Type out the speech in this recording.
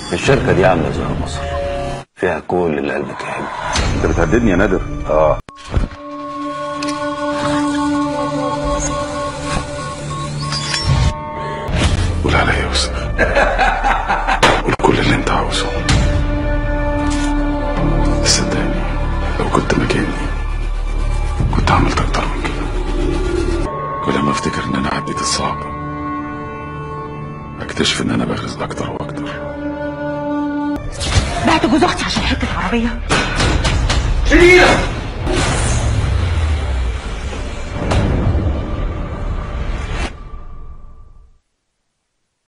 الشركة دي عاملة زي مصر، فيها كل اللي قلبك يحبه. انت بتهددني يا نادر؟ قول عليا يا وسام. قول كل اللي انت عاوزه. صدقني لو كنت مكاني كنت عملت اكتر من كده. كل ما افتكر ان انا عديت الصعب اكتشف ان انا بغرز اكتر واكتر. بعت جوز اختي عشان حته عربيه. شيلينا